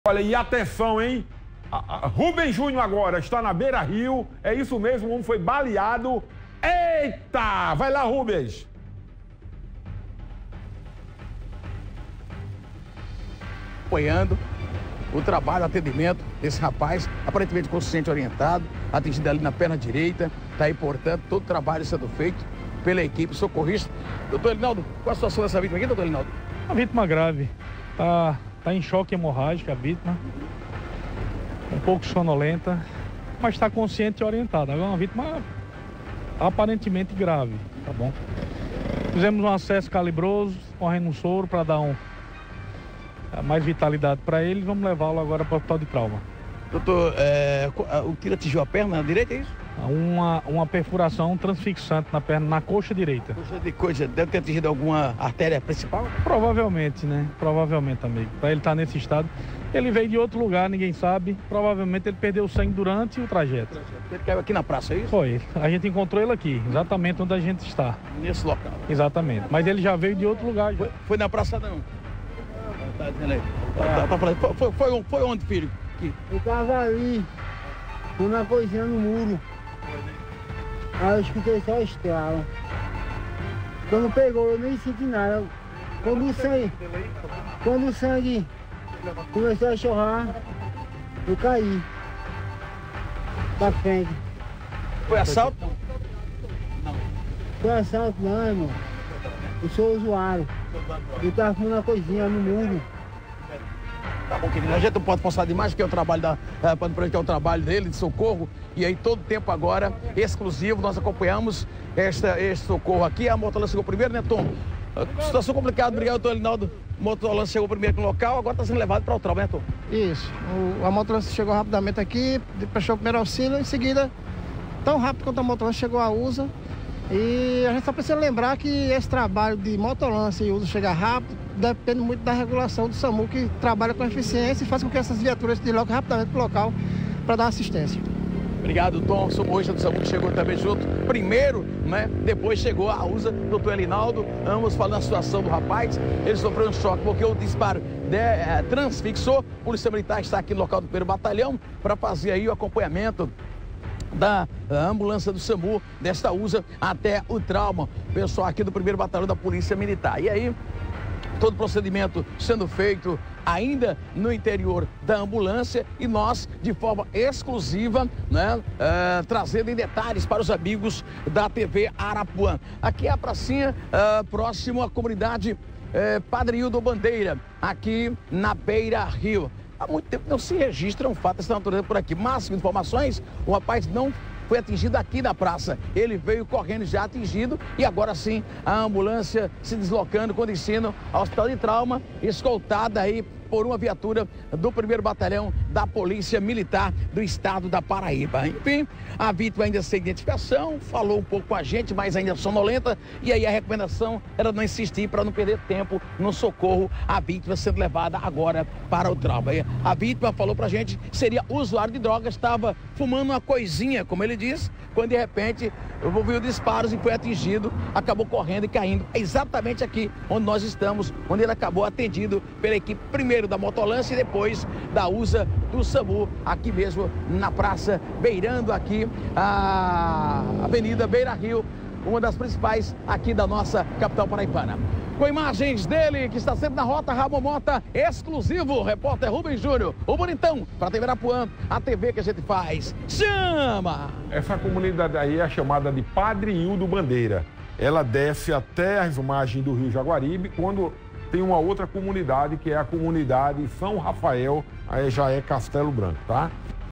Olha, e atenção, hein? Rubem Júnior agora está na Beira-Rio. É isso mesmo, o homem foi baleado. Eita! Vai lá, Rubens. Apoiando o trabalho, o atendimento desse rapaz, aparentemente consciente, orientado, atingido ali na perna direita. Está aí, portanto, todo o trabalho sendo feito pela equipe socorrista. Doutor Elinaldo, qual a situação dessa vítima aqui, doutor Elinaldo? Uma vítima grave. Está em choque hemorrágico a vítima. Um pouco sonolenta, mas está consciente e orientada. Agora é uma vítima aparentemente grave, tá bom? Fizemos um acesso calibroso, correndo um soro para dar mais vitalidade para ele. Vamos levá-lo agora para o hospital de trauma. Doutor, o tiro atingiu a perna direita, é isso? Uma perfuração transfixante na perna, na coxa direita. Coxa, deve ter atingido alguma artéria principal? Provavelmente, né? Provavelmente, amigo. Para ele estar nesse estado. Ele veio de outro lugar, ninguém sabe. Provavelmente ele perdeu o sangue durante o trajeto. Ele caiu aqui na praça, é isso? Foi. A gente encontrou ele aqui, exatamente onde a gente está. Nesse local? Exatamente. Mas ele já veio de outro lugar. Já. Foi na praça, não? Tá dizendo aí. Foi onde, filho? Aqui. Eu tava ali, fui na coisinha no muro. Aí eu escutei só estralo. Quando pegou, eu nem senti nada. Quando o sangue começou a chorar, eu caí pra frente. Foi assalto? Não. Foi assalto não, irmão. Eu sou usuário. Eu tava fumando uma coisinha no muro. Tá bom, querido. A gente não pode passar demais, porque é o trabalho que é o trabalho dele, de socorro. E aí, todo tempo agora, exclusivo, nós acompanhamos este socorro aqui. A motolância chegou primeiro, né, Tom? Situação complicada, obrigado, doutor Elinaldo. A motolância chegou primeiro no local, agora está sendo levado para o trauma, né, Tom? Isso. A motolância chegou rapidamente aqui, prestou o primeiro auxílio, em seguida, tão rápido quanto a motolância chegou a USA. E a gente só precisa lembrar que esse trabalho de motolância e USA chegar rápido depende muito da regulação do SAMU, que trabalha com eficiência e faz com que essas viaturas se deslocem rapidamente para o local para dar assistência. Obrigado, Tom. O socorrista do SAMU que chegou também junto. Primeiro, né? Depois chegou a USA, doutor Elinaldo. Ambos falando a situação do rapaz. Ele sofreu um choque porque o disparo transfixou. A Polícia Militar está aqui no local do 1º Batalhão para fazer aí o acompanhamento da ambulância do SAMU, desta USA até o trauma. Pessoal aqui do 1º Batalhão da Polícia Militar. E aí, todo o procedimento sendo feito ainda no interior da ambulância e nós, de forma exclusiva, né, trazendo em detalhes para os amigos da TV Arapuã. Aqui é a pracinha, próximo à comunidade Padre Hildo Bandeira, aqui na Beira-Rio. Há muito tempo não se registra um fato dessa natureza por aqui. Máximo de informações, o rapaz não foi atingido aqui na praça. Ele veio correndo já atingido e agora sim a ambulância se deslocando com destino ao hospital de trauma, escoltada aí por uma viatura do 1º Batalhão da Polícia Militar do Estado da Paraíba. Enfim, a vítima ainda sem identificação, falou um pouco com a gente, mas ainda sonolenta, e aí a recomendação era não insistir para não perder tempo no socorro, a vítima sendo levada agora para o trauma. A vítima falou pra gente que seria usuário de drogas, estava fumando uma coisinha, como ele disse, quando de repente ouviu disparos e foi atingido, acabou correndo e caindo exatamente aqui onde nós estamos, onde ele acabou atendido pela equipe primeiro da motolância e depois da USA do SAMU, aqui mesmo na praça, beirando aqui a Avenida Beira-Rio, uma das principais aqui da nossa capital paraibana. Com imagens dele, que está sempre na rota, Ramon Mota, exclusivo, repórter Rubem Júnior, o bonitão, para a TV Arapuã, a TV que a gente faz. Chama! Essa comunidade aí é chamada de Padre Hildo Bandeira. Ela desce até as margens do Rio Jaguaribe, quando tem uma outra comunidade, que é a comunidade São Rafael, aí já é Castelo Branco, tá?